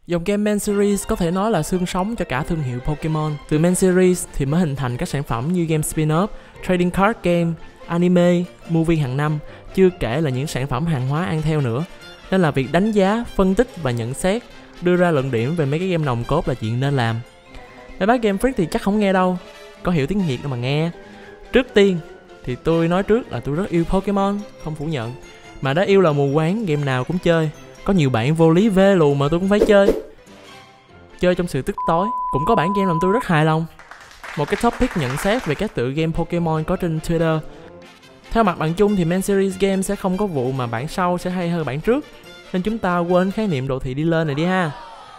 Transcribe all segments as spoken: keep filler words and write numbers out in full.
Dòng game main series có thể nói là xương sống cho cả thương hiệu Pokemon. Từ main series thì mới hình thành các sản phẩm như game spin-off, trading card game, anime, movie hàng năm, chưa kể là những sản phẩm hàng hóa ăn theo nữa. Nên là việc đánh giá, phân tích và nhận xét, đưa ra luận điểm về mấy cái game nòng cốt là chuyện nên làm. Mấy bác Game Freak thì chắc không nghe đâu, có hiểu tiếng Việt đâu mà nghe. Trước tiên thì tôi nói trước là tôi rất yêu Pokemon, không phủ nhận. Mà đã yêu là mù quáng, game nào cũng chơi. Có nhiều bạn vô lý vê lù mà tôi cũng phải chơi. Chơi trong sự tức tối. Cũng có bản game làm tôi rất hài lòng. Một cái topic nhận xét về các tựa game Pokemon có trên Twitter. Theo mặt bằng chung thì main series game sẽ không có vụ mà bản sau sẽ hay hơn bản trước, nên chúng ta quên khái niệm đồ thị đi lên này đi ha.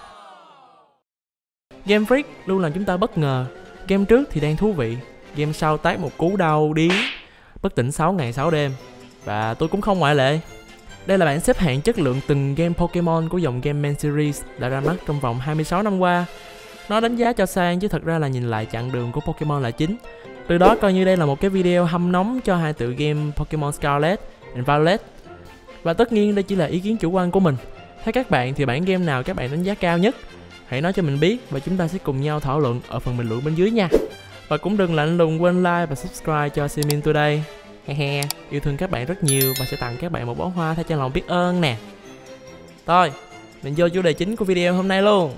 Game Freak luôn làm chúng ta bất ngờ. Game trước thì đang thú vị, game sau tát một cú đau điếng, bất tỉnh sáu ngày sáu đêm. Và tôi cũng không ngoại lệ. Đây là bảng xếp hạng chất lượng từng game Pokemon của dòng game main series đã ra mắt trong vòng hai mươi sáu năm qua. Nó đánh giá cho sang chứ thật ra là nhìn lại chặng đường của Pokemon là chính. Từ đó coi như đây là một cái video hâm nóng cho hai tựa game Pokemon Scarlet and Violet. Và tất nhiên đây chỉ là ý kiến chủ quan của mình. Theo các bạn thì bản game nào các bạn đánh giá cao nhất? Hãy nói cho mình biết và chúng ta sẽ cùng nhau thảo luận ở phần bình luận bên dưới nha. Và cũng đừng lạnh lùng quên like và subscribe cho Simin Today. Hehe, yêu thương các bạn rất nhiều và sẽ tặng các bạn một bó hoa thay cho lòng biết ơn nè. Thôi, mình vô chủ đề chính của video hôm nay luôn.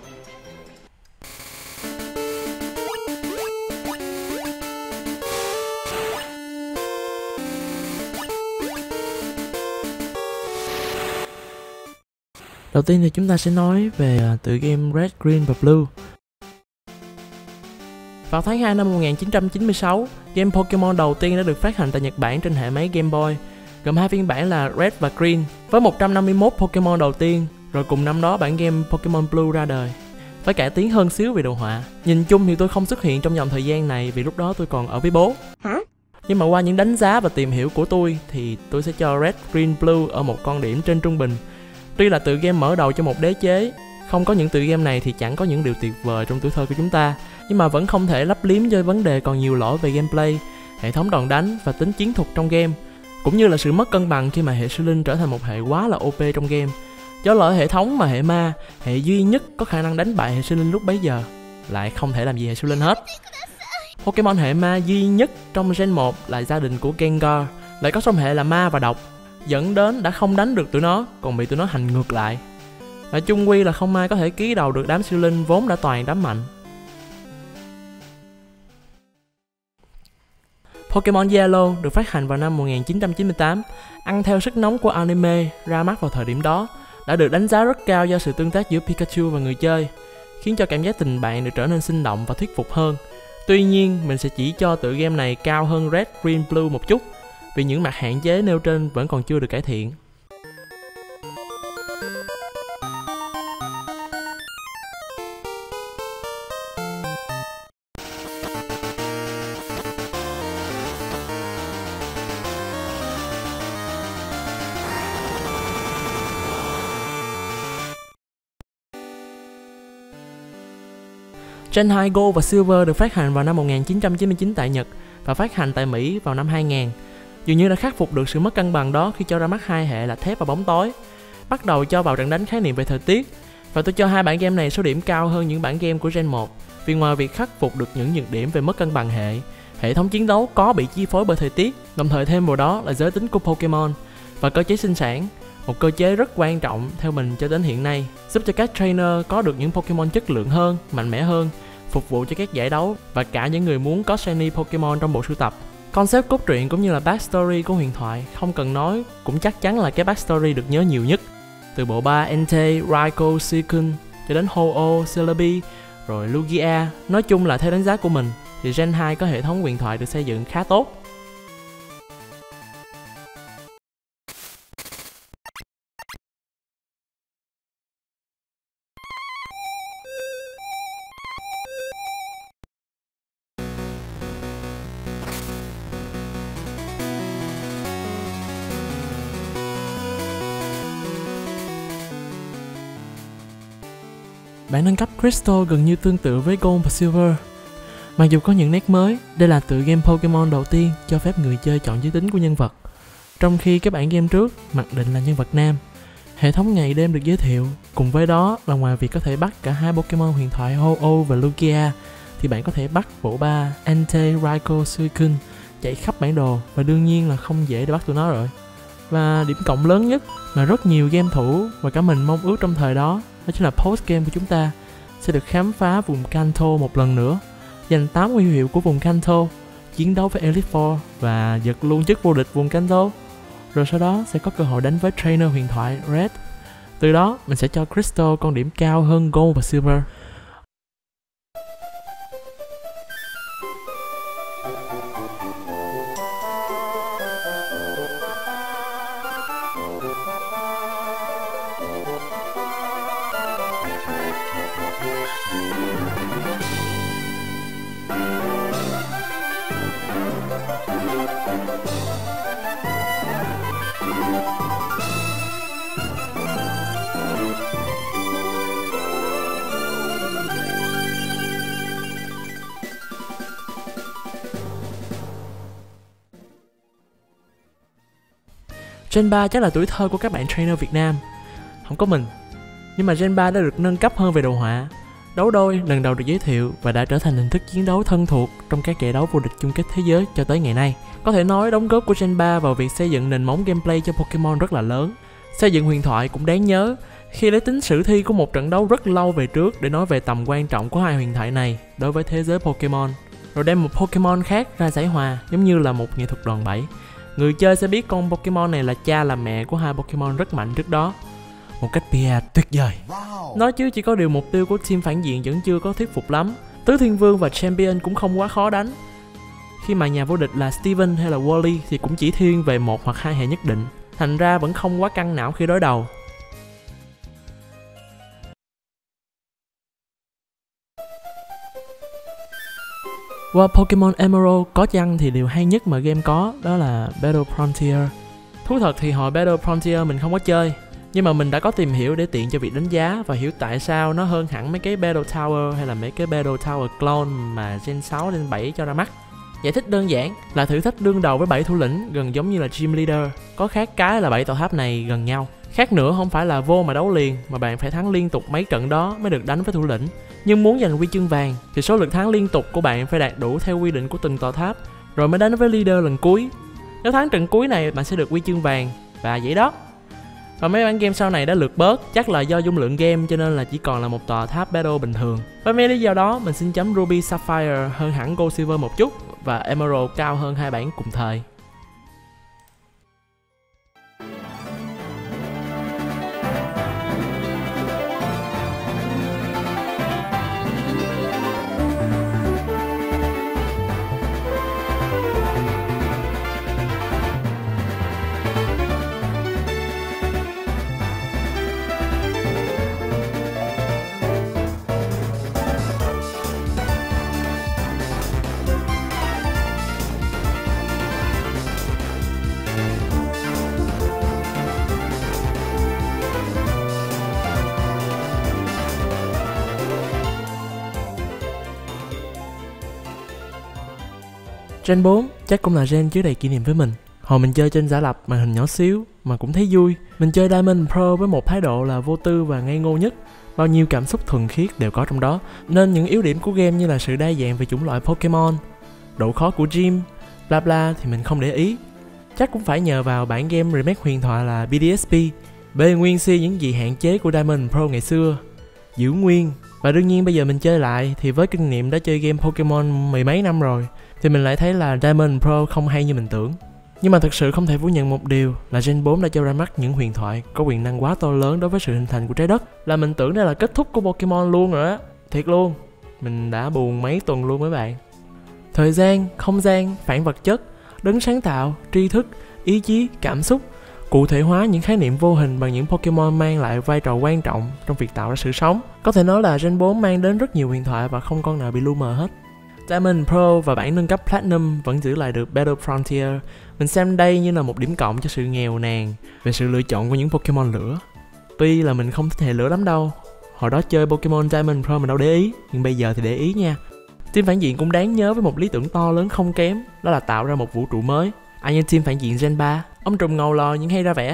Đầu tiên thì chúng ta sẽ nói về tựa game Red, Green và Blue. Vào tháng hai năm một nghìn chín trăm chín mươi sáu, game Pokemon đầu tiên đã được phát hành tại Nhật Bản trên hệ máy Game Boy, gồm hai phiên bản là Red và Green, với một trăm năm mươi mốt Pokemon đầu tiên, rồi cùng năm đó bản game Pokemon Blue ra đời, phải cải tiến hơn xíu về đồ họa. Nhìn chung thì tôi không xuất hiện trong dòng thời gian này vì lúc đó tôi còn ở với bố. Hả? Nhưng mà qua những đánh giá và tìm hiểu của tôi thì tôi sẽ cho Red, Green, Blue ở một con điểm trên trung bình. Tuy là tựa game mở đầu cho một đế chế, không có những tựa game này thì chẳng có những điều tuyệt vời trong tuổi thơ của chúng ta, nhưng mà vẫn không thể lấp liếm cho vấn đề còn nhiều lỗi về gameplay, hệ thống đòn đánh và tính chiến thuật trong game, cũng như là sự mất cân bằng khi mà hệ siêu linh trở thành một hệ quá là ô pê trong game. Do lỗi hệ thống mà hệ ma, hệ duy nhất có khả năng đánh bại hệ siêu linh lúc bấy giờ, lại không thể làm gì hệ siêu linh hết. Pokemon hệ ma duy nhất trong Gen một là gia đình của Gengar, lại có song hệ là ma và độc, dẫn đến đã không đánh được tụi nó, còn bị tụi nó hành ngược lại. Và chung quy là không ai có thể ký đầu được đám siêu linh vốn đã toàn đám mạnh. Pokemon Yellow được phát hành vào năm một nghìn chín trăm chín mươi tám, ăn theo sức nóng của anime ra mắt vào thời điểm đó, đã được đánh giá rất cao do sự tương tác giữa Pikachu và người chơi, khiến cho cảm giác tình bạn được trở nên sinh động và thuyết phục hơn. Tuy nhiên, mình sẽ chỉ cho tựa game này cao hơn Red, Green, Blue một chút, vì những mặt hạn chế nêu trên vẫn còn chưa được cải thiện. Gen hai Gold và Silver được phát hành vào năm một nghìn chín trăm chín mươi chín tại Nhật và phát hành tại Mỹ vào năm hai nghìn. Dường như đã khắc phục được sự mất cân bằng đó khi cho ra mắt hai hệ là thép và bóng tối, bắt đầu cho vào trận đánh khái niệm về thời tiết. Và tôi cho hai bản game này số điểm cao hơn những bản game của Gen một, vì ngoài việc khắc phục được những nhược điểm về mất cân bằng hệ, hệ thống chiến đấu có bị chi phối bởi thời tiết, đồng thời thêm vào đó là giới tính của Pokemon và cơ chế sinh sản, một cơ chế rất quan trọng theo mình cho đến hiện nay, giúp cho các trainer có được những Pokemon chất lượng hơn, mạnh mẽ hơn, phục vụ cho các giải đấu và cả những người muốn có shiny Pokemon trong bộ sưu tập. Concept cốt truyện cũng như là backstory của huyền thoại không cần nói cũng chắc chắn là cái backstory được nhớ nhiều nhất. Từ bộ ba Entei, Raikou, Suicune cho đến Ho-Oh, Celebi, rồi Lugia. Nói chung là theo đánh giá của mình thì Gen hai có hệ thống huyền thoại được xây dựng khá tốt. Bản nâng cấp Crystal gần như tương tự với Gold và Silver. Mặc dù có những nét mới, đây là tựa game Pokemon đầu tiên cho phép người chơi chọn giới tính của nhân vật, trong khi các bản game trước mặc định là nhân vật nam. Hệ thống ngày đêm được giới thiệu. Cùng với đó là ngoài việc có thể bắt cả hai Pokemon huyền thoại Ho-Oh và Lugia, thì bạn có thể bắt bộ ba Entei, Raikou, Suicune chạy khắp bản đồ, và đương nhiên là không dễ để bắt tụi nó rồi. Và điểm cộng lớn nhất mà rất nhiều game thủ và cả mình mong ước trong thời đó, đó chính là post game của chúng ta sẽ được khám phá vùng Kanto một lần nữa, giành tám huy hiệu của vùng Kanto, chiến đấu với Elite Four và giật luôn chức vô địch vùng Kanto. Rồi sau đó sẽ có cơ hội đánh với trainer huyền thoại Red. Từ đó mình sẽ cho Crystal con điểm cao hơn Gold và Silver. Gen ba chắc là tuổi thơ của các bạn trainer Việt Nam. Không có mình. Nhưng mà Gen ba đã được nâng cấp hơn về đồ họa. Đấu đôi lần đầu được giới thiệu và đã trở thành hình thức chiến đấu thân thuộc trong các giải đấu vô địch chung kết thế giới cho tới ngày nay. Có thể nói đóng góp của Gen ba vào việc xây dựng nền móng gameplay cho Pokemon rất là lớn. Xây dựng huyền thoại cũng đáng nhớ khi lấy tính sử thi của một trận đấu rất lâu về trước để nói về tầm quan trọng của hai huyền thoại này đối với thế giới Pokemon. Rồi đem một Pokemon khác ra giải hòa giống như là một nghệ thuật đòn bẩy. Người chơi sẽ biết con Pokemon này là cha là mẹ của hai Pokemon rất mạnh trước đó. Một cách pê e tuyệt vời. Wow. Nói chứ chỉ có điều mục tiêu của team phản diện vẫn chưa có thuyết phục lắm. Tứ Thiên Vương và Champion cũng không quá khó đánh. Khi mà nhà vô địch là Steven hay là Wally thì cũng chỉ thiên về một hoặc hai hệ nhất định. Thành ra vẫn không quá căng não khi đối đầu. Qua Pokemon Emerald có chăng thì điều hay nhất mà game có đó là Battle Frontier. Thú thật thì hồi Battle Frontier mình không có chơi, nhưng mà mình đã có tìm hiểu để tiện cho việc đánh giá và hiểu tại sao nó hơn hẳn mấy cái Battle Tower hay là mấy cái Battle Tower clone mà Gen sáu, Gen bảy cho ra mắt. Giải thích đơn giản là thử thách đương đầu với bảy thủ lĩnh gần giống như là Gym Leader, có khác cái là bảy tòa tháp này gần nhau. Khác nữa không phải là vô mà đấu liền mà bạn phải thắng liên tục mấy trận đó mới được đánh với thủ lĩnh. Nhưng muốn giành huy chương vàng thì số lượt thắng liên tục của bạn phải đạt đủ theo quy định của từng tòa tháp rồi mới đánh với leader lần cuối. Nếu thắng trận cuối này bạn sẽ được huy chương vàng và vậy đó. Và mấy bản game sau này đã lượt bớt, chắc là do dung lượng game cho nên là chỉ còn là một tòa tháp battle bình thường. Với mấy lý do đó mình xin chấm Ruby Sapphire hơn hẳn Gold Silver một chút và Emerald cao hơn hai bản cùng thời. Gen bốn chắc cũng là gen chứa đầy kỷ niệm với mình. Hồi mình chơi trên giả lập màn hình nhỏ xíu mà cũng thấy vui. Mình chơi Diamond Pro với một thái độ là vô tư và ngây ngô nhất. Bao nhiêu cảm xúc thuần khiết đều có trong đó. Nên những yếu điểm của game như là sự đa dạng về chủng loại Pokemon, độ khó của gym, bla bla thì mình không để ý. Chắc cũng phải nhờ vào bản game remake huyền thoại là bê đê ét pê, bê nguyên si những gì hạn chế của Diamond Pro ngày xưa, giữ nguyên. Và đương nhiên bây giờ mình chơi lại thì với kinh nghiệm đã chơi game Pokemon mười mấy năm rồi thì mình lại thấy là Diamond Pro không hay như mình tưởng. Nhưng mà thực sự không thể phủ nhận một điều là Gen bốn đã cho ra mắt những huyền thoại có quyền năng quá to lớn đối với sự hình thành của trái đất. Là mình tưởng đây là kết thúc của Pokemon luôn rồi á. Thiệt luôn, mình đã buồn mấy tuần luôn mấy bạn. Thời gian, không gian, phản vật chất, đấng sáng tạo, tri thức, ý chí, cảm xúc, cụ thể hóa những khái niệm vô hình bằng những Pokemon mang lại vai trò quan trọng trong việc tạo ra sự sống. Có thể nói là Gen bốn mang đến rất nhiều huyền thoại và không con nào bị lu mờ hết. Diamond Pro và bản nâng cấp Platinum vẫn giữ lại được Battle Frontier. Mình xem đây như là một điểm cộng cho sự nghèo nàn về sự lựa chọn của những Pokemon lửa. Tuy là mình không thích hệ lửa lắm đâu, hồi đó chơi Pokemon Diamond Pro mình đâu để ý, nhưng bây giờ thì để ý nha. Team phản diện cũng đáng nhớ với một lý tưởng to lớn không kém, đó là tạo ra một vũ trụ mới. Ai như team phản diện Gen ba, ông trùm ngầu lò nhưng hay ra vẻ.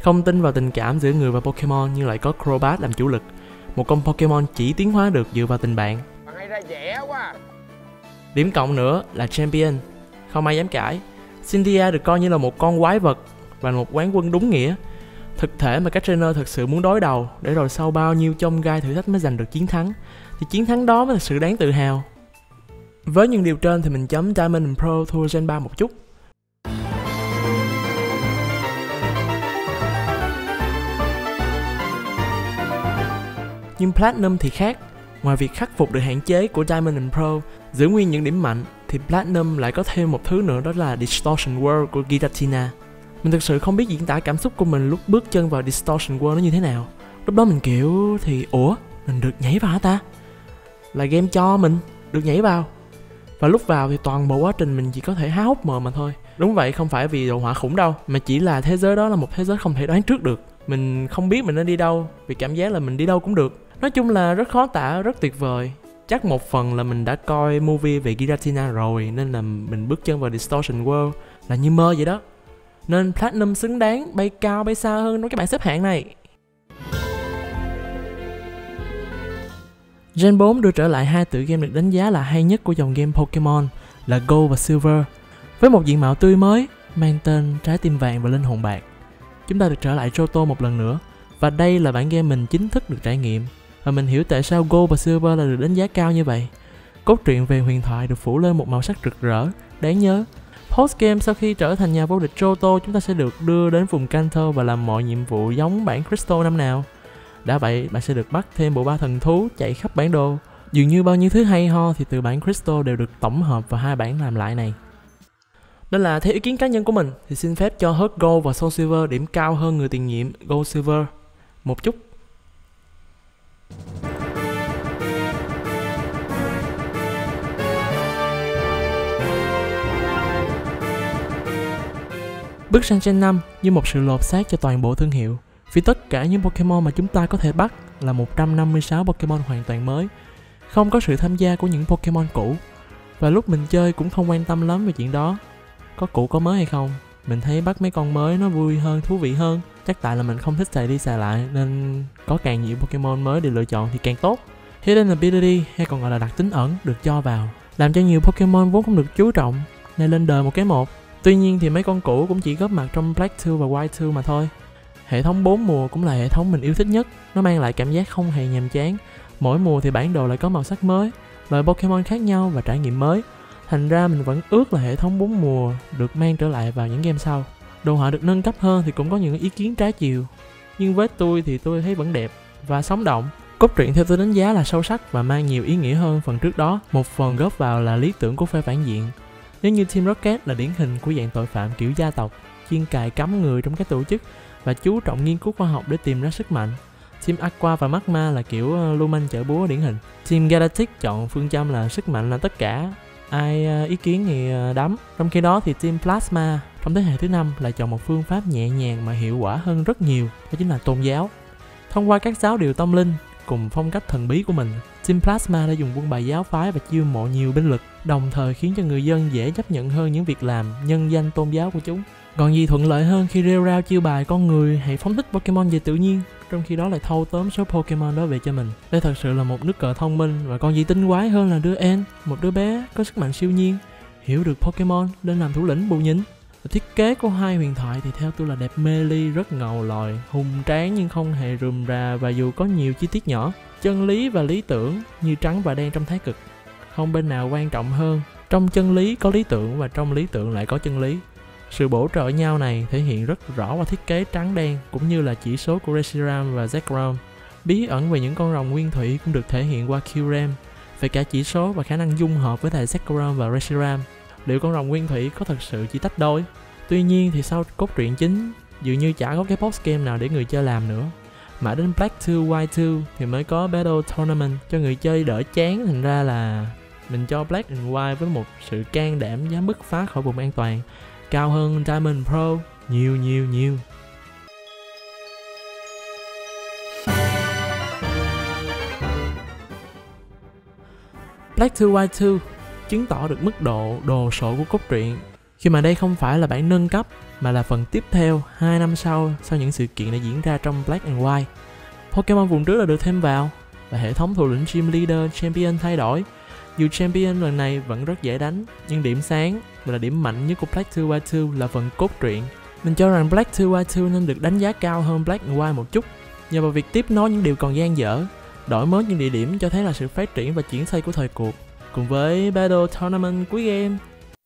Không tin vào tình cảm giữa người và Pokemon nhưng lại có Crobat làm chủ lực. Một con Pokemon chỉ tiến hóa được dựa vào tình bạn. Bạn hay ra vẻ quá. Điểm cộng nữa là Champion, không ai dám cãi. Cynthia được coi như là một con quái vật và một quán quân đúng nghĩa. Thực thể mà các trainer thực sự muốn đối đầu, để rồi sau bao nhiêu chông gai thử thách mới giành được chiến thắng. Thì chiến thắng đó mới là sự đáng tự hào. Với những điều trên thì mình chấm Diamond and Pearl thua Gen ba một chút. Nhưng Platinum thì khác. Ngoài việc khắc phục được hạn chế của Diamond and Pearl, giữ nguyên những điểm mạnh, thì Platinum lại có thêm một thứ nữa, đó là Distortion World của Giratina. Mình thực sự không biết diễn tả cảm xúc của mình lúc bước chân vào Distortion World nó như thế nào. Lúc đó mình kiểu thì ủa, mình được nhảy vào hả ta? Là game cho mình được nhảy vào. Và lúc vào thì toàn bộ quá trình mình chỉ có thể há hốc mồm mà thôi. Đúng vậy, không phải vì đồ họa khủng đâu, mà chỉ là thế giới đó là một thế giới không thể đoán trước được. Mình không biết mình nên đi đâu, vì cảm giác là mình đi đâu cũng được. Nói chung là rất khó tả, rất tuyệt vời. Chắc một phần là mình đã coi movie về Giratina rồi, nên là mình bước chân vào Distortion World là như mơ vậy đó. Nên Platinum xứng đáng bay cao bay xa hơn trong cái bảng xếp hạng này. Gen bốn đưa trở lại hai tựa game được đánh giá là hay nhất của dòng game Pokemon là Gold và Silver. Với một diện mạo tươi mới, mang tên Trái tim vàng và linh hồn bạc, chúng ta được trở lại Johto một lần nữa. Và đây là bản game mình chính thức được trải nghiệm. Và mình hiểu tại sao Gold và Silver là được đánh giá cao như vậy. Cốt truyện về huyền thoại được phủ lên một màu sắc rực rỡ, đáng nhớ. Post game, sau khi trở thành nhà vô địch Johto, chúng ta sẽ được đưa đến vùng Kanto và làm mọi nhiệm vụ giống bản Crystal năm nào. Đã vậy, bạn sẽ được bắt thêm bộ ba thần thú chạy khắp bản đồ. Dường như bao nhiêu thứ hay ho thì từ bản Crystal đều được tổng hợp vào hai bản làm lại này. Nên là theo ý kiến cá nhân của mình thì xin phép cho Heart Gold và Soul Silver điểm cao hơn người tiền nhiệm Gold Silver một chút. Bước sang Gen năm như một sự lột xác cho toàn bộ thương hiệu, vì tất cả những Pokemon mà chúng ta có thể bắt là một trăm năm mươi sáu Pokemon hoàn toàn mới, không có sự tham gia của những Pokemon cũ. Và lúc mình chơi cũng không quan tâm lắm về chuyện đó, có cũ có mới hay không. Mình thấy bắt mấy con mới nó vui hơn, thú vị hơn. Chắc tại là mình không thích xài đi xài lại, nên có càng nhiều Pokemon mới để lựa chọn thì càng tốt. Hidden Ability hay còn gọi là đặc tính ẩn được cho vào, làm cho nhiều Pokemon vốn không được chú trọng này lên đời một cái một. Tuy nhiên thì mấy con cũ cũng chỉ góp mặt trong Black hai và White hai mà thôi. Hệ thống bốn mùa cũng là hệ thống mình yêu thích nhất. Nó mang lại cảm giác không hề nhàm chán. Mỗi mùa thì bản đồ lại có màu sắc mới, loại Pokemon khác nhau và trải nghiệm mới. Thành ra mình vẫn ước là hệ thống bốn mùa được mang trở lại vào những game sau. Đồ họa được nâng cấp hơn thì cũng có những ý kiến trái chiều, nhưng với tôi thì tôi thấy vẫn đẹp và sống động. Cốt truyện theo tôi đánh giá là sâu sắc và mang nhiều ý nghĩa hơn phần trước đó. Một phần góp vào là lý tưởng của phe phản diện. Nếu như Team Rocket là điển hình của dạng tội phạm kiểu gia tộc, chuyên cài cắm người trong các tổ chức và chú trọng nghiên cứu khoa học để tìm ra sức mạnh. Team Aqua và Magma là kiểu lưu manh chở búa điển hình. Team Galactic chọn phương châm là sức mạnh là tất cả, ai ý kiến thì đấm. Trong khi đó thì Team Plasma trong thế hệ thứ năm lại chọn một phương pháp nhẹ nhàng mà hiệu quả hơn rất nhiều, đó chính là tôn giáo. Thông qua các giáo điều tâm linh cùng phong cách thần bí của mình, Team Plasma đã dùng quân bài giáo phái và chiêu mộ nhiều binh lực, đồng thời khiến cho người dân dễ chấp nhận hơn những việc làm nhân danh tôn giáo của chúng. Còn gì thuận lợi hơn khi rêu rao chiêu bài con người hãy phóng thích Pokemon về tự nhiên, trong khi đó lại thâu tóm số Pokemon đó về cho mình. Đây thật sự là một nước cờ thông minh, và còn gì tinh quái hơn là đưa En, một đứa bé có sức mạnh siêu nhiên, hiểu được Pokemon lên làm thủ lĩnh bù nhìn. Và thiết kế của hai huyền thoại thì theo tôi là đẹp mê ly, rất ngầu lòi, hùng tráng nhưng không hề rườm rà, và dù có nhiều chi tiết nhỏ, chân lý và lý tưởng như trắng và đen trong Thái Cực, không bên nào quan trọng hơn. Trong chân lý có lý tưởng và trong lý tưởng lại có chân lý. Sự bổ trợ nhau này thể hiện rất rõ qua thiết kế trắng đen cũng như là chỉ số của Reshiram và Zekrom. Bí ẩn về những con rồng nguyên thủy cũng được thể hiện qua Kyurem, về cả chỉ số và khả năng dung hợp với thầy Zekrom và Reshiram. Liệu con rồng nguyên thủy có thật sự chỉ tách đôi? Tuy nhiên thì sau cốt truyện chính, dường như chả có cái post game nào để người chơi làm nữa. Mãi đến Black hai, White hai thì mới có Battle Tournament cho người chơi đỡ chán. Thành ra là mình cho Black and White với một sự can đảm dám bứt phá khỏi vùng an toàn, cao hơn Diamond Pro nhiều nhiều nhiều. Black hai, White hai chứng tỏ được mức độ đồ sộ của cốt truyện. Khi mà đây không phải là bản nâng cấp mà là phần tiếp theo hai năm sau sau những sự kiện đã diễn ra trong Black and White. Pokemon vùng trước là được thêm vào và hệ thống thủ lĩnh Gym Leader Champion thay đổi. Dù Champion lần này vẫn rất dễ đánh, nhưng điểm sáng và là điểm mạnh nhất của Black two white two là phần cốt truyện. Mình cho rằng Black two white two nên được đánh giá cao hơn Black and White một chút, nhờ vào việc tiếp nối những điều còn dang dở, đổi mới những địa điểm cho thấy là sự phát triển và chuyển xây của thời cuộc, cùng với Battle Tournament cuối game.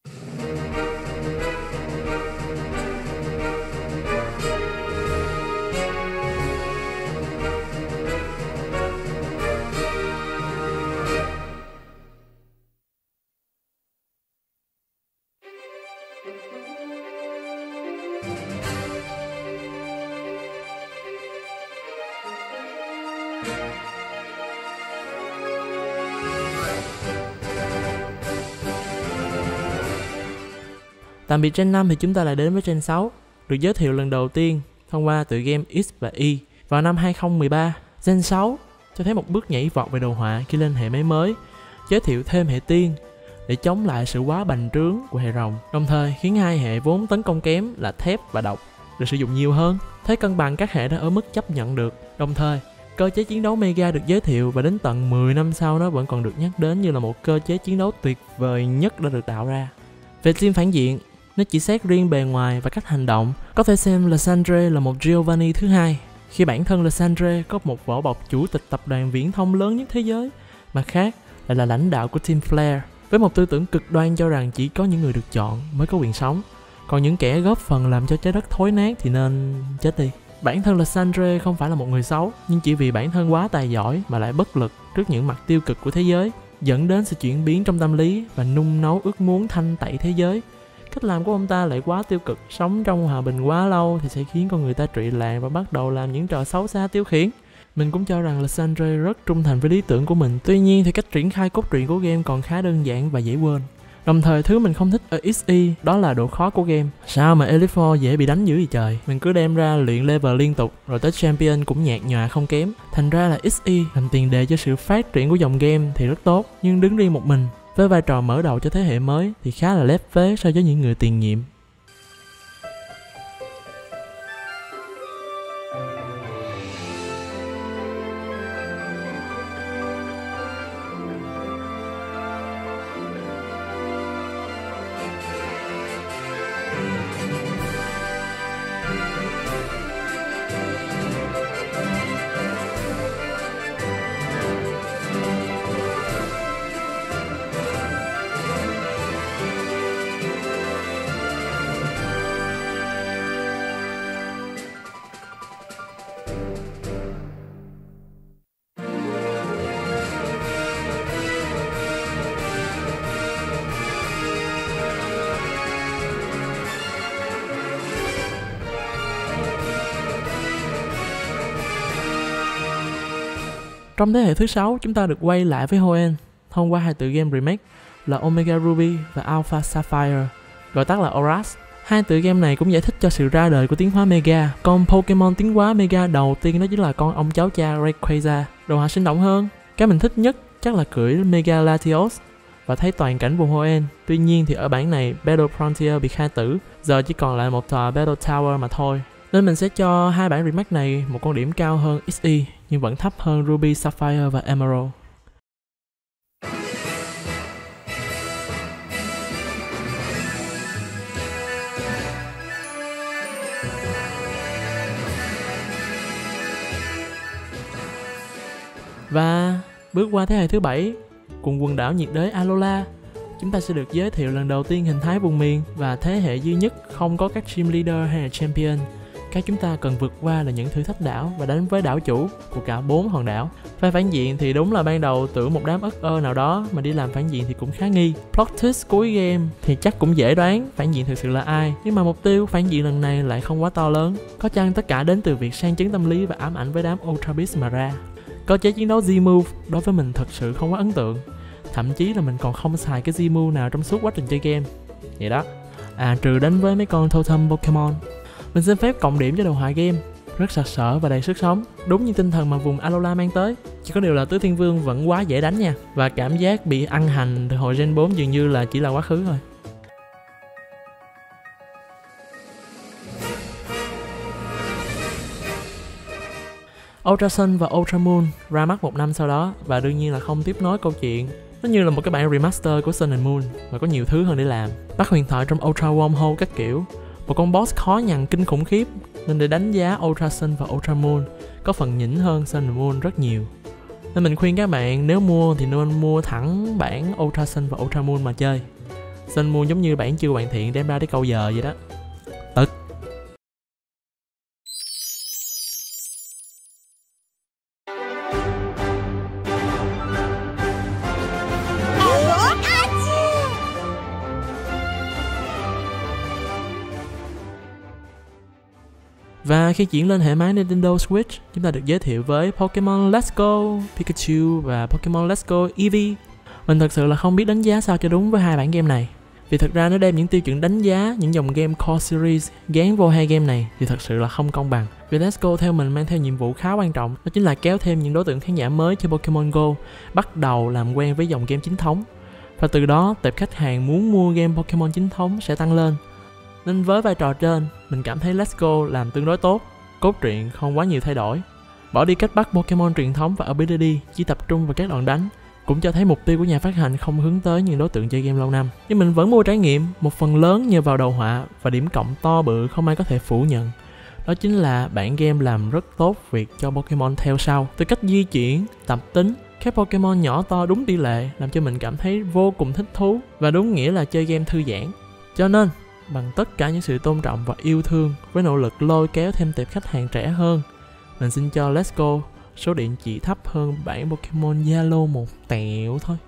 Tạm biệt Gen năm thì chúng ta lại đến với Gen sáu, được giới thiệu lần đầu tiên thông qua tựa game X và Y vào năm hai không một ba. Gen sáu cho thấy một bước nhảy vọt về đồ họa khi lên hệ máy mới, giới thiệu thêm hệ tiên để chống lại sự quá bành trướng của hệ rồng, đồng thời khiến hai hệ vốn tấn công kém là thép và độc được sử dụng nhiều hơn. Thế cân bằng các hệ đã ở mức chấp nhận được, đồng thời cơ chế chiến đấu Mega được giới thiệu và đến tận mười năm sau nó vẫn còn được nhắc đến như là một cơ chế chiến đấu tuyệt vời nhất đã được tạo ra. Về team phản diện, nếu chỉ xét riêng bề ngoài và cách hành động, có thể xem Lysandre là một Giovanni thứ hai, khi bản thân Lysandre có một vỏ bọc chủ tịch tập đoàn viễn thông lớn nhất thế giới, mặt khác lại là lãnh đạo của Team Flare, với một tư tưởng cực đoan cho rằng chỉ có những người được chọn mới có quyền sống, còn những kẻ góp phần làm cho trái đất thối nát thì nên chết đi. Bản thân Lysandre không phải là một người xấu, nhưng chỉ vì bản thân quá tài giỏi mà lại bất lực trước những mặt tiêu cực của thế giới, dẫn đến sự chuyển biến trong tâm lý và nung nấu ước muốn thanh tẩy thế giới. Cách làm của ông ta lại quá tiêu cực, sống trong hòa bình quá lâu thì sẽ khiến con người ta trụy lạc và bắt đầu làm những trò xấu xa tiêu khiển. Mình cũng cho rằng Lysandre rất trung thành với lý tưởng của mình, tuy nhiên thì cách triển khai cốt truyện của game còn khá đơn giản và dễ quên. Đồng thời thứ mình không thích ở ích y đó là độ khó của game. Sao mà Elite Four dễ bị đánh dữ vậy trời. Mình cứ đem ra luyện level liên tục rồi tới Champion cũng nhạt nhòa không kém. Thành ra là ích y làm tiền đề cho sự phát triển của dòng game thì rất tốt, nhưng đứng riêng một mình với vai trò mở đầu cho thế hệ mới thì khá là lép vế so với những người tiền nhiệm. Trong thế hệ thứ sáu, chúng ta được quay lại với Hoenn thông qua hai tựa game remake là Omega Ruby và Alpha Sapphire, gọi tắt là Oras. Hai tựa game này cũng giải thích cho sự ra đời của tiến hóa Mega. Con Pokemon tiến hóa Mega đầu tiên đó chính là con ông cháu cha Rayquaza, đồ họa sinh động hơn. Cái mình thích nhất chắc là cưỡi Mega Latios và thấy toàn cảnh vùng Hoenn. Tuy nhiên thì ở bản này Battle Frontier bị khai tử, giờ chỉ còn lại một tòa Battle Tower mà thôi. Nên mình sẽ cho hai bản remake này một con điểm cao hơn ích y nhưng vẫn thấp hơn Ruby, Sapphire và Emerald. Và bước qua thế hệ thứ bảy, cùng quần đảo nhiệt đới Alola, chúng ta sẽ được giới thiệu lần đầu tiên hình thái vùng miền và thế hệ duy nhất không có các Gym Leader hay là Champion. Cái chúng ta cần vượt qua là những thử thách đảo và đánh với đảo chủ của cả bốn hòn đảo. Phe phản diện thì đúng là ban đầu tưởng một đám ất ơ nào đó mà đi làm phản diện thì cũng khá nghi. Plot twist cuối game thì chắc cũng dễ đoán phản diện thực sự là ai, nhưng mà mục tiêu phản diện lần này lại không quá to lớn. Có chăng tất cả đến từ việc sang chấn tâm lý và ám ảnh với đám Ultra Beast mà ra. Cơ chế chiến đấu Z-Move đối với mình thật sự không quá ấn tượng, thậm chí là mình còn không xài cái Z-Move nào trong suốt quá trình chơi game. Vậy đó. À, trừ đánh với mấy con Totem Pokemon. Mình xin phép cộng điểm cho đồ họa game, rất sặc sỡ và đầy sức sống, đúng như tinh thần mà vùng Alola mang tới. Chỉ có điều là Tứ Thiên Vương vẫn quá dễ đánh nha, và cảm giác bị ăn hành từ hồi Gen bốn dường như là chỉ là quá khứ thôi. Ultra Sun và Ultra Moon ra mắt một năm sau đó và đương nhiên là không tiếp nối câu chuyện. Nó như là một cái bản remaster của Sun and Moon và có nhiều thứ hơn để làm. Bắt huyền thoại trong Ultra Wormhole các kiểu. Một con boss khó nhằn kinh khủng khiếp, nên để đánh giá Ultra Sun và Ultra Moon có phần nhỉnh hơn Sun and Moon rất nhiều. Nên mình khuyên các bạn nếu mua thì nên mua thẳng bản Ultra Sun và Ultra Moon mà chơi. Sun Moon giống như bản chưa hoàn thiện đem ra để câu giờ vậy đó. Tức. Và khi chuyển lên hệ máy Nintendo Switch, chúng ta được giới thiệu với Pokemon Let's Go Pikachu và Pokemon Let's Go Eevee. Mình thật sự là không biết đánh giá sao cho đúng với hai bản game này. Vì thật ra nó đem những tiêu chuẩn đánh giá những dòng game Core Series gán vô hai game này thì thật sự là không công bằng. Vì Let's Go theo mình mang theo nhiệm vụ khá quan trọng, đó chính là kéo thêm những đối tượng khán giả mới cho Pokemon Go, bắt đầu làm quen với dòng game chính thống. Và từ đó tệp khách hàng muốn mua game Pokemon chính thống sẽ tăng lên. Nên với vai trò trên, mình cảm thấy Let's Go làm tương đối tốt. Cốt truyện không quá nhiều thay đổi, bỏ đi cách bắt Pokemon truyền thống và ability, chỉ tập trung vào các đòn đánh, cũng cho thấy mục tiêu của nhà phát hành không hướng tới những đối tượng chơi game lâu năm. Nhưng mình vẫn mua trải nghiệm, một phần lớn nhờ vào đầu họa và điểm cộng to bự không ai có thể phủ nhận. Đó chính là bản game làm rất tốt việc cho Pokemon theo sau. Từ cách di chuyển, tập tính, các Pokemon nhỏ to đúng tỷ lệ làm cho mình cảm thấy vô cùng thích thú và đúng nghĩa là chơi game thư giãn. Cho nên, bằng tất cả những sự tôn trọng và yêu thương với nỗ lực lôi kéo thêm tệp khách hàng trẻ hơn, mình xin cho Let's Go số điện chỉ thấp hơn bản Pokemon Yellow một tẹo thôi.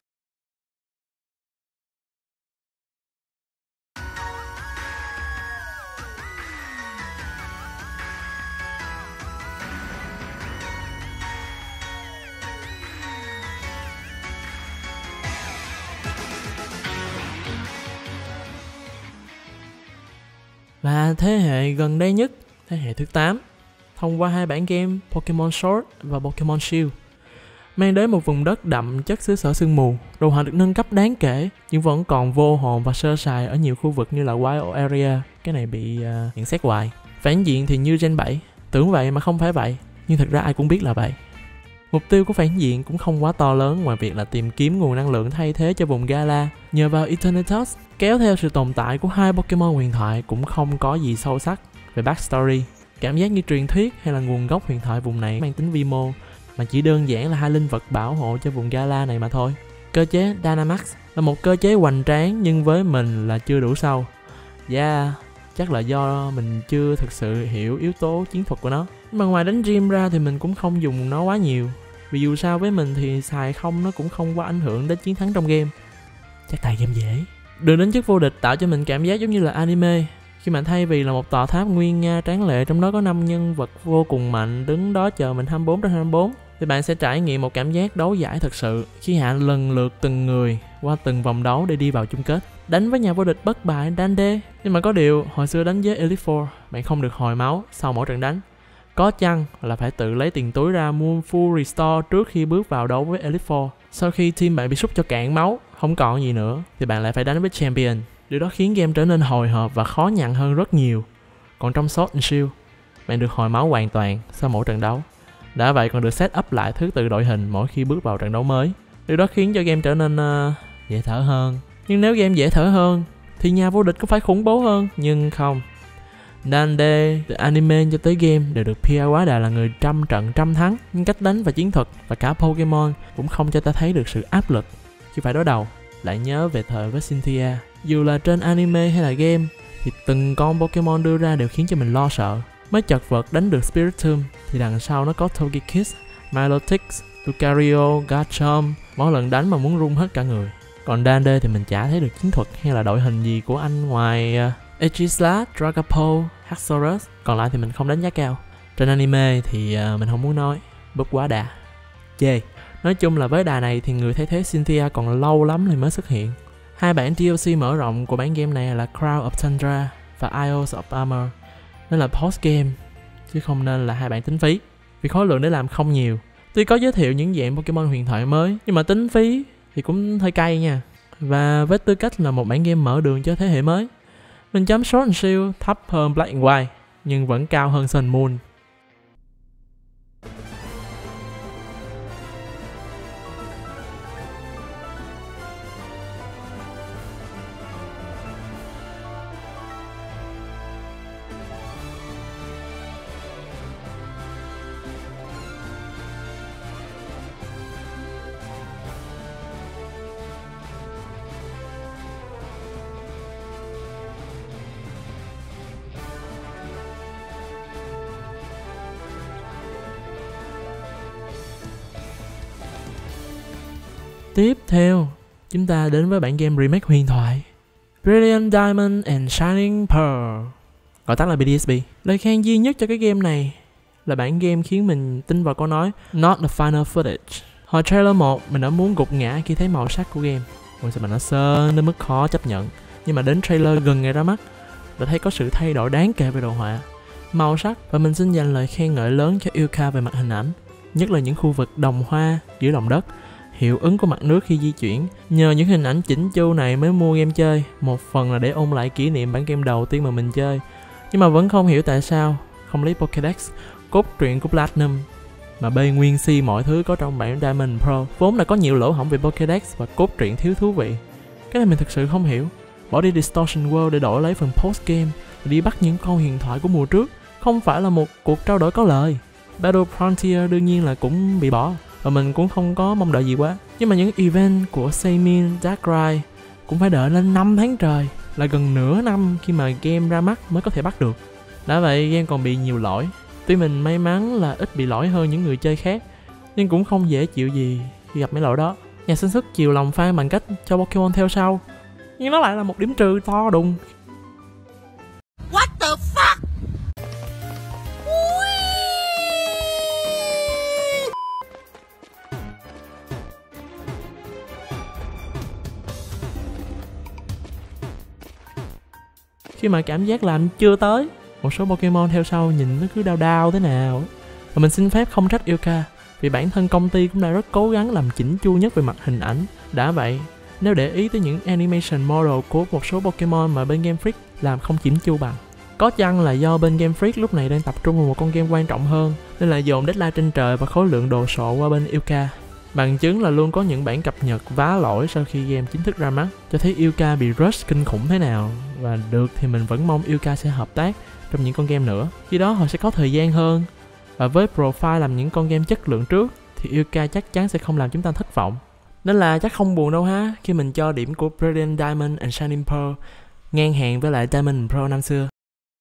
Và thế hệ gần đây nhất, thế hệ thứ tám, thông qua hai bản game Pokemon Sword và Pokemon Shield, mang đến một vùng đất đậm chất xứ sở sương mù. Đồ họa được nâng cấp đáng kể nhưng vẫn còn vô hồn và sơ sài ở nhiều khu vực như là Wild Area. Cái này bị uh, nhận xét hoài. Phản diện thì như Gen bảy, tưởng vậy mà không phải vậy, nhưng thật ra ai cũng biết là vậy. Mục tiêu của phản diện cũng không quá to lớn ngoài việc là tìm kiếm nguồn năng lượng thay thế cho vùng Galar. Nhờ vào Eternatus, kéo theo sự tồn tại của hai Pokemon huyền thoại cũng không có gì sâu sắc về backstory. Cảm giác như truyền thuyết hay là nguồn gốc huyền thoại vùng này mang tính vi mô, mà chỉ đơn giản là hai linh vật bảo hộ cho vùng Galar này mà thôi. Cơ chế Dynamax là một cơ chế hoành tráng nhưng với mình là chưa đủ sâu. Yeah, chắc là do mình chưa thực sự hiểu yếu tố chiến thuật của nó. Mà ngoài đánh gym ra thì mình cũng không dùng nó quá nhiều. Vì dù sao với mình thì xài không nó cũng không quá ảnh hưởng đến chiến thắng trong game. Chắc tại game dễ. Đường đến chức vô địch tạo cho mình cảm giác giống như là anime. Khi mà thay vì là một tòa tháp nguyên nga tráng lệ trong đó có năm nhân vật vô cùng mạnh đứng đó chờ mình hai mươi bốn trên hai mươi bốn, thì bạn sẽ trải nghiệm một cảm giác đấu giải thật sự khi hạ lần lượt từng người qua từng vòng đấu để đi vào chung kết. Đánh với nhà vô địch bất bại Dande. Nhưng mà có điều, hồi xưa đánh với Elite Four, bạn không được hồi máu sau mỗi trận đánh. Có chăng là phải tự lấy tiền túi ra mua full restore trước khi bước vào đấu với Elite Four. Sau khi team bạn bị sút cho cạn máu, không còn gì nữa, thì bạn lại phải đánh với Champion. Điều đó khiến game trở nên hồi hộp và khó nhằn hơn rất nhiều. Còn trong Sword and Shield, bạn được hồi máu hoàn toàn sau mỗi trận đấu. Đã vậy còn được set up lại thứ tự đội hình mỗi khi bước vào trận đấu mới. Điều đó khiến cho game trở nên uh, dễ thở hơn. Nhưng nếu game dễ thở hơn thì nhà vô địch có phải khủng bố hơn? Nhưng không. Dande, từ anime cho tới game đều được pê e quá đà là người trăm trận trăm thắng. Nhưng cách đánh và chiến thuật và cả Pokemon cũng không cho ta thấy được sự áp lực khi phải đối đầu. Lại nhớ về thời với Cynthia. Dù là trên anime hay là game thì từng con Pokemon đưa ra đều khiến cho mình lo sợ. Mới chật vật đánh được Spiritomb thì đằng sau nó có Togekiss, Milotic, Lucario, Garchomp. Mỗi lần đánh mà muốn run hết cả người. Còn Dande thì mình chả thấy được chiến thuật hay là đội hình gì của anh ngoài uh, Aegislash, Dragapult, Haxorus. Còn lại thì mình không đánh giá cao. Trên anime thì uh, mình không muốn nói, búp quá đà. Chê. Nói chung là với đà này thì người thay thế Cynthia còn lâu lắm thì mới xuất hiện. Hai bản đê lờ xê mở rộng của bản game này là Crown of Tundra và Isles of Armor. Nên là post game, chứ không nên là hai bản tính phí. Vì khối lượng để làm không nhiều. Tuy có giới thiệu những dạng Pokemon huyền thoại mới, nhưng mà tính phí thì cũng hơi cay nha. Và với tư cách là một bản game mở đường cho thế hệ mới, mình chấm Sword and Shield thấp hơn Black and White, nhưng vẫn cao hơn Sun and Moon. Tiếp theo, chúng ta đến với bản game remake huyền thoại Brilliant Diamond and Shining Pearl, gọi tắt là bê đê ét pê. Lời khen duy nhất cho cái game này là bản game khiến mình tin vào câu nói Not the final footage. Hồi trailer một, mình đã muốn gục ngã khi thấy màu sắc của game. Ôi sao mà nó sơ đến mức khó chấp nhận. Nhưng mà đến trailer gần ngày ra mắt, đã thấy có sự thay đổi đáng kể về đồ họa, màu sắc, và mình xin dành lời khen ngợi lớn cho Ilka về mặt hình ảnh, nhất là những khu vực đồng hoa giữa lòng đất, hiệu ứng của mặt nước khi di chuyển. Nhờ những hình ảnh chỉnh chu này mới mua game chơi, một phần là để ôn lại kỷ niệm bản game đầu tiên mà mình chơi. Nhưng mà vẫn không hiểu tại sao không lấy Pokédex, cốt truyện của Platinum, mà bê nguyên si mọi thứ có trong bản Diamond Pro. Vốn là có nhiều lỗ hổng về Pokédex và cốt truyện thiếu thú vị. Cái này mình thực sự không hiểu. Bỏ đi Distortion World để đổi lấy phần post game, đi bắt những con huyền thoại của mùa trước, không phải là một cuộc trao đổi có lời. Battle Frontier đương nhiên là cũng bị bỏ, và mình cũng không có mong đợi gì quá. Nhưng mà những event của Seimin, Darkrai cũng phải đợi lên năm tháng trời, là gần nửa năm khi mà game ra mắt mới có thể bắt được. Đã vậy game còn bị nhiều lỗi. Tuy mình may mắn là ít bị lỗi hơn những người chơi khác, nhưng cũng không dễ chịu gì khi gặp mấy lỗi đó. Nhà sản xuất chiều lòng fan bằng cách cho Pokemon theo sau, nhưng nó lại là một điểm trừ to đùng. What the fuck? Khi mà cảm giác làm chưa tới, một số Pokemon theo sau nhìn nó cứ đau đau thế nào. Và mình xin phép không trách Ilka, vì bản thân công ty cũng đã rất cố gắng làm chỉnh chu nhất về mặt hình ảnh. Đã vậy, nếu để ý tới những animation model của một số Pokemon mà bên Game Freak làm không chỉnh chu bằng, có chăng là do bên Game Freak lúc này đang tập trung vào một con game quan trọng hơn, nên là dồn deadline trên trời và khối lượng đồ sộ qua bên Ilka. Bằng chứng là luôn có những bản cập nhật vá lỗi sau khi game chính thức ra mắt, cho thấy Ilka bị rush kinh khủng thế nào. Và được thì mình vẫn mong Ilka sẽ hợp tác trong những con game nữa, khi đó họ sẽ có thời gian hơn. Và với profile làm những con game chất lượng trước thì Ilka chắc chắn sẽ không làm chúng ta thất vọng. Nên là chắc không buồn đâu ha, khi mình cho điểm của Brilliant Diamond and Shining Pearl ngang hàng với lại Diamond Pro năm xưa.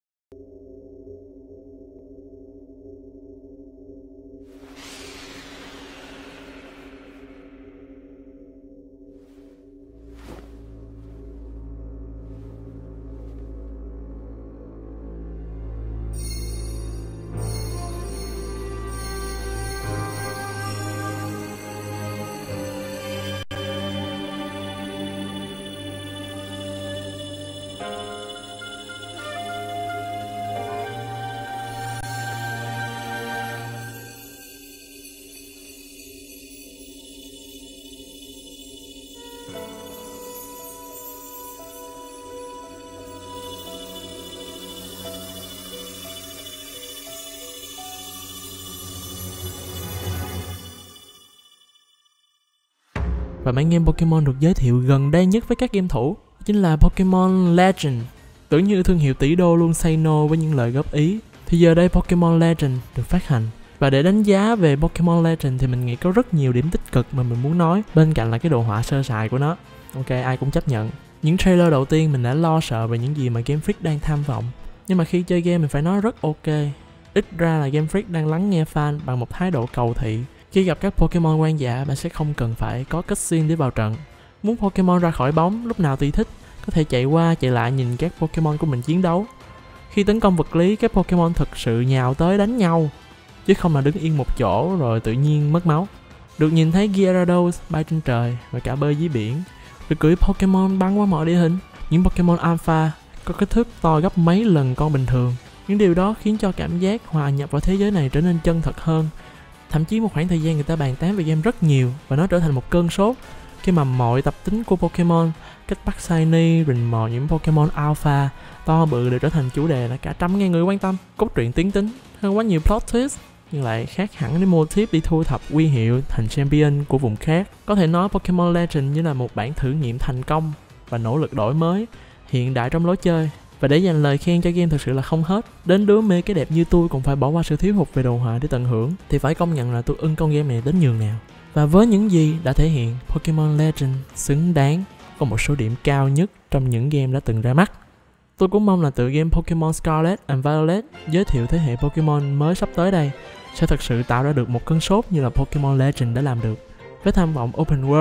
Và bản game Pokemon được giới thiệu gần đây nhất với các game thủ chính là Pokemon Legend. Tưởng như thương hiệu tỷ đô luôn say no với những lời góp ý, thì giờ đây Pokemon Legend được phát hành. Và để đánh giá về Pokemon Legend thì mình nghĩ có rất nhiều điểm tích cực mà mình muốn nói, bên cạnh là cái đồ họa sơ sài của nó. Ok, ai cũng chấp nhận. Những trailer đầu tiên mình đã lo sợ về những gì mà Game Freak đang tham vọng, nhưng mà khi chơi game mình phải nói rất ok. Ít ra là Game Freak đang lắng nghe fan bằng một thái độ cầu thị. Khi gặp các Pokemon hoang dã, bạn sẽ không cần phải có cutscene để vào trận. Muốn Pokemon ra khỏi bóng lúc nào tùy thích, có thể chạy qua chạy lại nhìn các Pokemon của mình chiến đấu. Khi tấn công vật lý, các Pokemon thực sự nhào tới đánh nhau, chứ không là đứng yên một chỗ rồi tự nhiên mất máu. Được nhìn thấy Gyarados bay trên trời và cả bơi dưới biển. Được cưỡi Pokemon băng qua mọi địa hình. Những Pokemon Alpha có kích thước to gấp mấy lần con bình thường. Những điều đó khiến cho cảm giác hòa nhập vào thế giới này trở nên chân thật hơn. Thậm chí một khoảng thời gian người ta bàn tán về game rất nhiều, và nó trở thành một cơn sốt khi mà mọi tập tính của Pokemon, cách bắt shiny, rình mò những Pokemon Alpha to bự đều trở thành chủ đề là cả trăm ngàn người quan tâm. Cốt truyện tiến tính hơn quá nhiều plot twist, nhưng lại khác hẳn với motif đi thu thập huy hiệu thành champion của vùng khác. Có thể nói Pokemon Legend như là một bản thử nghiệm thành công và nỗ lực đổi mới, hiện đại trong lối chơi. Và để dành lời khen cho game thực sự là không hết. Đến đứa mê cái đẹp như tôi còn phải bỏ qua sự thiếu hụt về đồ họa để tận hưởng, thì phải công nhận là tôi ưng con game này đến nhường nào. Và với những gì đã thể hiện, Pokemon Legend xứng đáng có một số điểm cao nhất trong những game đã từng ra mắt. Tôi cũng mong là tựa game Pokemon Scarlet and Violet giới thiệu thế hệ Pokemon mới sắp tới đây sẽ thực sự tạo ra được một cơn sốt như là Pokemon Legend đã làm được. Với tham vọng Open World,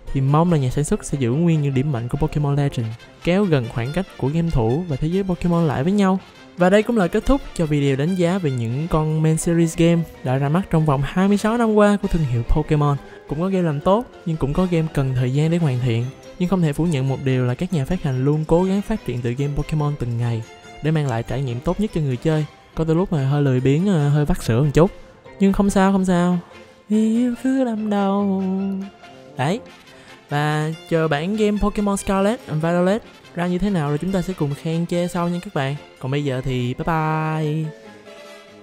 thì mong là nhà sản xuất sẽ giữ nguyên những điểm mạnh của Pokemon Legends, kéo gần khoảng cách của game thủ và thế giới Pokemon lại với nhau. Và đây cũng là kết thúc cho video đánh giá về những con main series game đã ra mắt trong vòng hai mươi sáu năm qua của thương hiệu Pokemon. Cũng có game làm tốt, nhưng cũng có game cần thời gian để hoàn thiện. Nhưng không thể phủ nhận một điều là các nhà phát hành luôn cố gắng phát triển tựa game Pokemon từng ngày để mang lại trải nghiệm tốt nhất cho người chơi. Có đôi lúc mà hơi lười biếng, hơi vắt sữa một chút. Nhưng không sao, không sao. Yêu cứ đâm đầu. Đấy. Và chờ bản game Pokemon Scarlet and Violet ra như thế nào rồi chúng ta sẽ cùng khen chê sau nha các bạn. Còn bây giờ thì bye bye.